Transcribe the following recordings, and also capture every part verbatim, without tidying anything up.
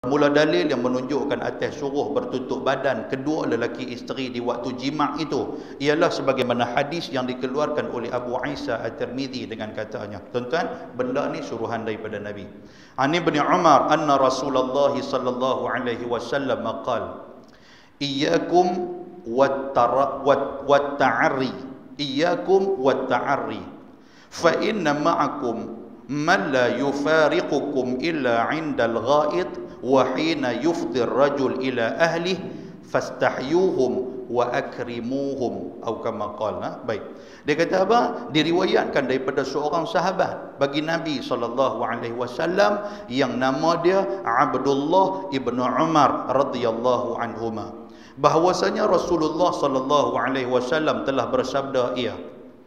Mula dalil yang menunjukkan atas suruh bertutup badan kedua lelaki isteri di waktu jima' itu ialah sebagaimana hadis yang dikeluarkan oleh Abu Isa At-Tirmidzi dengan katanya. Tuan-tuan, benda ni suruhan daripada Nabi. Ani bin Umar anna Rasulullah sallallahu alaihi wasallam qala iyyakum wat-ta'arri iyyakum wat-ta'arri fa inna ma'akum man la yufariqukum illa 'indal ghaid wa hina yufdir rajul ila ahlih fastahyuhum wa akrimuhum atau kama qala. Baik, dia kata apa? Diriwayatkan daripada seorang sahabat bagi Nabi sallallahu alaihi wasallam yang nama dia Abdullah ibnu Umar radhiyallahu anhuma, bahwasanya Rasulullah sallallahu alaihi wasallam telah bersabda, ia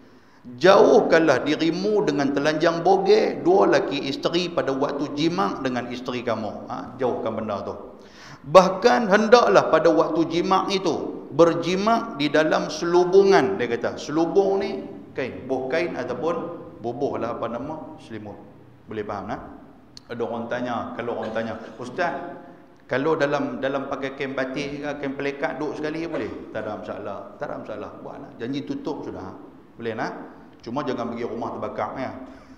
jauhkanlah dirimu dengan telanjang bogeh dua laki isteri pada waktu jima' dengan isteri kamu. Ha, jauhkan benda tu. Bahkan hendaklah pada waktu jima' itu berjima' di dalam selubungan. Dia kata selubung ni kain, buh kain ataupun bubuh lah apa nama, selimut. Boleh faham tak? Ada orang tanya, kalau orang tanya, ustaz, kalau dalam dalam pakai kain batik ke kain pelekat duduk sekali boleh? Tak ada masalah. Tak ada masalah. Buatlah. Janji tutup sudah. Boleh nak? Cuma jangan pergi rumah terbakar ya.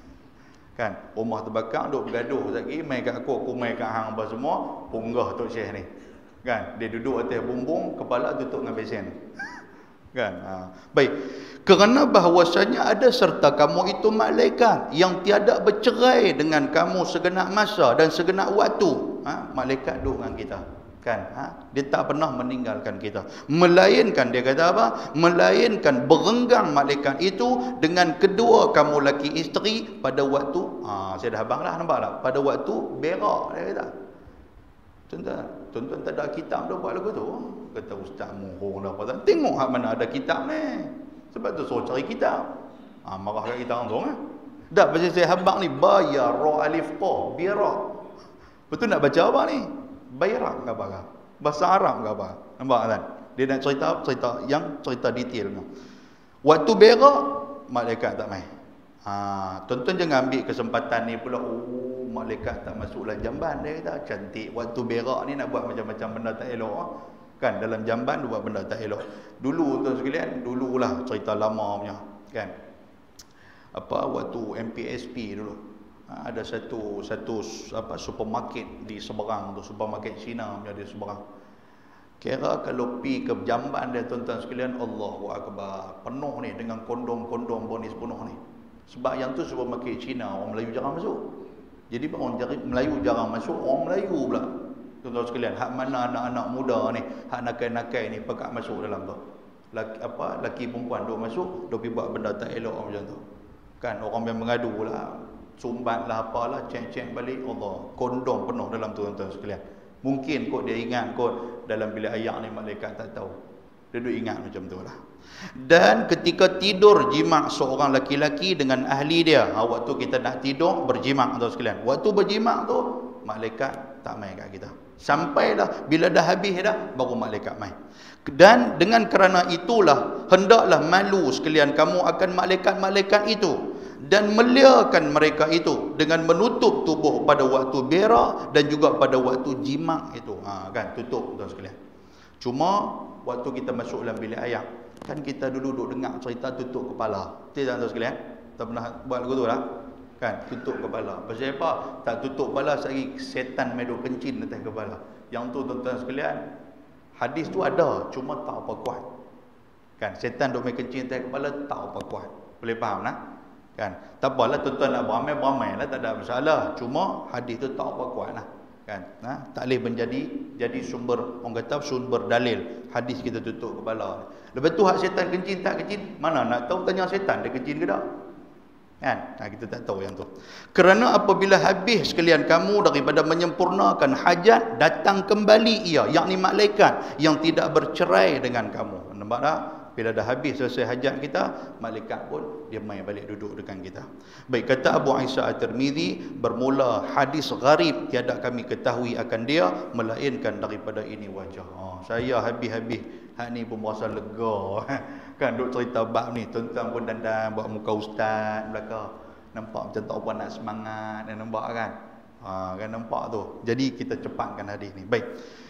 Kan? Rumah terbakar duk bergaduh lagi, mai kat aku, aku mai kat hang apa semua, punggah tok Syekh ni. Kan? Dia duduk atas bumbung, kepala tutup dengan besen. Kan? Ha. Baik. Kerana bahawasanya ada serta kamu itu malaikat yang tiada bercerai dengan kamu segenap masa dan segenap waktu. Ha? Malaikat duduk dengan kita. Kan? Ha? Dia tak pernah meninggalkan kita. Melainkan, dia kata apa? Melainkan berenggang malaikat itu dengan kedua kamu laki isteri pada waktu, ha, saya dah abang lah, nampak tak? Pada waktu berak, dia kata. Tuan-tuan, tuan-tuan tak ada kitab dah buat lagu tu. Kata ustaz mohon dah apa. Tengok hak mana ada kitab ni. Sebab tu suruh cari kitab. Ha, marah kat kita langsung eh. Dak pasal saya habaq ni bayar ra alif qa biara. Betul nak baca apa ni? Bayrak ke apa? Bahasa Arab ke apa? Nampak kan? Dia nak cerita cerita yang cerita detail tu. Waktu berak malaikat tak mai. Ha, tuan-tuan jangan ambil kesempatan ni pula, oh malaikat tak masuk dalam jamban, dia kata cantik waktu berak ni nak buat macam-macam benda tak elok. Kan dalam jamban buat benda tak elok. Dulu tuan sekalian, dululah cerita lama punya, kan. Apa waktu M P S P dulu. Ha, ada satu satu apa supermarket di seberang tu, supermarket Cina punya di seberang. Kira kalau pi ke jamban dia tuan-tuan sekalian, Allahu akbar, penuh ni dengan kondom-kondom bonis penuh ni. Sebab yang tu supermarket Cina, orang Melayu jarang masuk. Jadi orang Melayu jarang masuk, orang Melayu pula. Tuan-tuan sekalian, hak mana anak-anak muda ni, hak nakai-nakai ni pekat masuk dalam tu. Laki, apa laki perempuan duk masuk, duk pi buat benda tak elok macam tu. Kan orang yang mengadu lah, sumbat lah apalah, cek-cek balik, Allah, kondom penuh dalam tu tuan-tuan sekalian. Mungkin kot dia ingat kot dalam bilik ayak ni malaikat tak tahu. Dia duk ingat macam tu lah. Dan ketika tidur jima' seorang laki-laki dengan ahli dia, ha, waktu kita nak tidur berjima' tuan sekalian. Waktu berjima' tu malaikat tak mai kat kita. Sampailah bila dah habis dah baru malaikat mai. Dan dengan kerana itulah hendaklah malu sekalian kamu akan malaikat-malaikat itu dan meliakan mereka itu dengan menutup tubuh pada waktu berak dan juga pada waktu jima' itu. Ha, kan tutup tuan sekalian. Cuma waktu kita masuk dalam bilik ayak, kan kita dulu duduk dengar cerita tutup kepala. Betul tak tuan sekalian? Tak pernah buat lagu tu lah. Kan tutup kepala. Pasal apa? Tak tutup kepala sekali setan meduk kencing atas kepala. Yang tu tuan-tuan sekalian, hadis tu ada, cuma tak apa kuat. Kan setan duk main kencing atas kepala tak apa kuat. Boleh faham tak? Kan tak apalah tuan-tuan nak beramai-beramai lah, tak ada masalah. Cuma hadis tu tak apa kuat lah. Kan nah, tak boleh menjadi jadi sumber, orang kata sumber dalil hadis kita tutup kepala. Lepas tu hak setan kencing tak kencing, mana nak tahu, tanya setan dia kencing ke tak? Kan nah, kita tak tahu yang tu. Kerana apabila habis sekalian kamu daripada menyempurnakan hajat, datang kembali ia, yakni malaikat yang tidak bercerai dengan kamu. Nampak tak? Bila dah habis selesai hajat kita, malaikat pun dia mai balik duduk dengan kita. Baik, kata Abu Isa At-Tirmidzi, bermula hadis gharib tiada kami ketahui akan dia melainkan daripada ini wajah. Oh, saya habis-habis hak ni pun merasa lega. Kan duk cerita bab ni, tuan-tuan pun dandan buat muka ustaz belaka. Nampak macam tak apa nak semangat, nampak kan? Ha, kan nampak tu. Jadi kita cepatkan hadis ni. Baik.